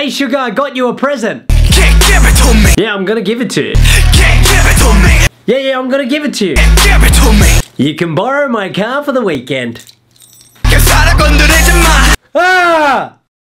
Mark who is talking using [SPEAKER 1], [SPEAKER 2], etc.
[SPEAKER 1] Hey Sugar, I got you a present.
[SPEAKER 2] Can't give it to me.
[SPEAKER 1] Yeah, I'm gonna give it to you.
[SPEAKER 2] Can't give it to me.
[SPEAKER 1] Yeah, I'm gonna give it to you.
[SPEAKER 2] Can't give it to me.
[SPEAKER 1] You can borrow my car for the weekend.
[SPEAKER 2] 그 사람 건드리지 마.
[SPEAKER 1] Ah!